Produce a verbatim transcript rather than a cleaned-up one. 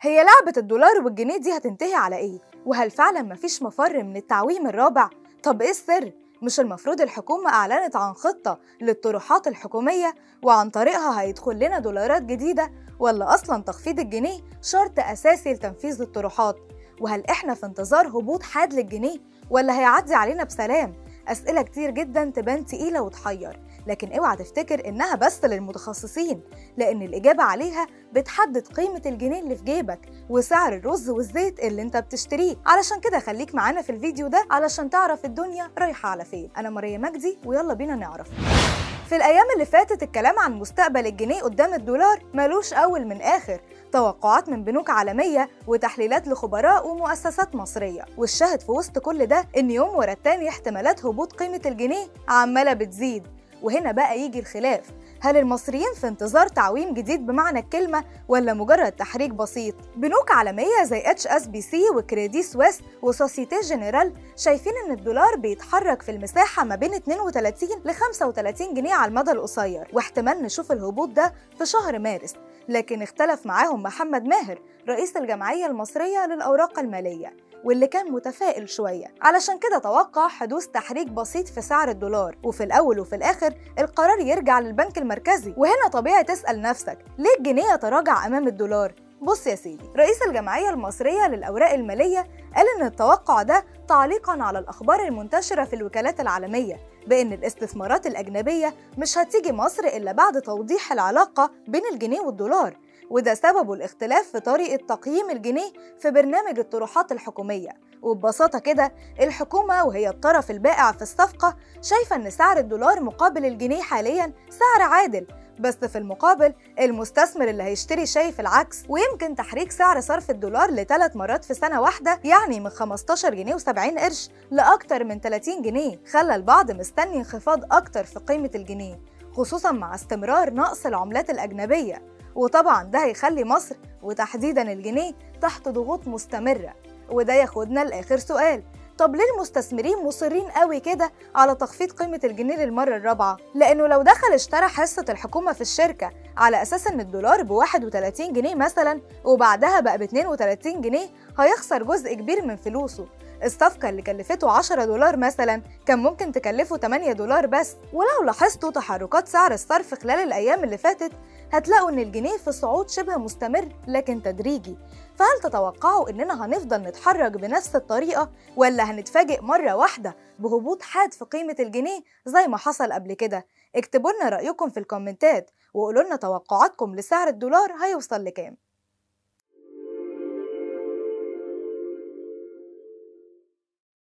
هي لعبة الدولار والجنيه دي هتنتهي على إيه؟ وهل فعلاً مفيش مفر من التعويم الرابع؟ طب إيه السر؟ مش المفروض الحكومة أعلنت عن خطة للطروحات الحكومية وعن طريقها هيدخل لنا دولارات جديدة؟ ولا أصلاً تخفيض الجنيه شرط أساسي لتنفيذ الطروحات؟ وهل إحنا في انتظار هبوط حاد للجنيه ولا هيعدي علينا بسلام؟ أسئلة كتير جداً تبان تقيلة وتحير، لكن اوعى تفتكر إنها بس للمتخصصين، لأن الإجابة عليها بتحدد قيمة الجنيه اللي في جيبك وسعر الرز والزيت اللي انت بتشتريه. علشان كده خليك معانا في الفيديو ده علشان تعرف الدنيا رايحة على فين. أنا ماريا مجدي ويلا بينا نعرف. في الأيام اللي فاتت الكلام عن مستقبل الجنيه قدام الدولار ملوش أول من آخر، توقعات من بنوك عالمية وتحليلات لخبراء ومؤسسات مصرية، والشاهد في وسط كل ده إن يوم ورا التاني احتمالات هبوط قيمة الجنيه عمالة بتزيد. وهنا بقى يجي الخلاف، هل المصريين في انتظار تعويم جديد بمعنى الكلمة ولا مجرد تحريك بسيط؟ بنوك عالمية زي اتش اس بي سي وكريدي سويس وسوسيتي جنرال شايفين ان الدولار بيتحرك في المساحة ما بين اثنين وثلاثين ل خمسة وثلاثين جنيه على المدى القصير، واحتمال نشوف الهبوط ده في شهر مارس. لكن اختلف معاهم محمد ماهر رئيس الجمعية المصرية للأوراق المالية، واللي كان متفائل شوية، علشان كده توقع حدوث تحريك بسيط في سعر الدولار، وفي الأول وفي الآخر القرار يرجع للبنك المركزي. وهنا طبيعي تسأل نفسك ليه الجنيه يتراجع أمام الدولار؟ بص يا سيدي، رئيس الجمعية المصرية للأوراق المالية قال إن التوقع ده تعليقاً على الأخبار المنتشرة في الوكالات العالمية بأن الاستثمارات الأجنبية مش هتيجي مصر إلا بعد توضيح العلاقة بين الجنيه والدولار، وده سببه الاختلاف في طريقة تقييم الجنيه في برنامج الطروحات الحكومية. وببساطة كده الحكومة وهي الطرف البائع في الصفقة شايفة إن سعر الدولار مقابل الجنيه حالياً سعر عادل، بس في المقابل المستثمر اللي هيشتري شايف العكس، ويمكن تحريك سعر صرف الدولار لثلاث مرات في سنة واحدة، يعني من خمستاشر جنيه وسبعين قرش لأكتر من ثلاثين جنيه، خلى البعض مستني انخفاض أكتر في قيمة الجنيه، خصوصاً مع استمرار نقص العملات الأجنبية. وطبعاً ده هيخلي مصر وتحديداً الجنيه تحت ضغوط مستمرة. وده ياخدنا لآخر سؤال، طب ليه المستثمرين مصرين قوي كده على تخفيض قيمة الجنيه للمرة الرابعة؟ لأنه لو دخل اشترى حصة الحكومة في الشركة على أساس إن الدولار بواحد وثلاثين جنيه مثلاً وبعدها بقى باثنين وثلاثين جنيه هيخسر جزء كبير من فلوسه. الصفقة اللي كلفته عشرة دولار مثلاً كان ممكن تكلفه ثمانية دولار بس. ولو لاحظتوا تحركات سعر الصرف خلال الأيام اللي فاتت هتلاقوا إن الجنيه في صعود شبه مستمر لكن تدريجي. فهل تتوقعوا إننا هنفضل نتحرك بنفس الطريقة ولا هنتفاجئ مرة واحدة بهبوط حاد في قيمة الجنيه زي ما حصل قبل كده؟ اكتبوا لنا رأيكم في الكومنتات وقولوا لنا توقعاتكم لسعر الدولار هيوصل لكام.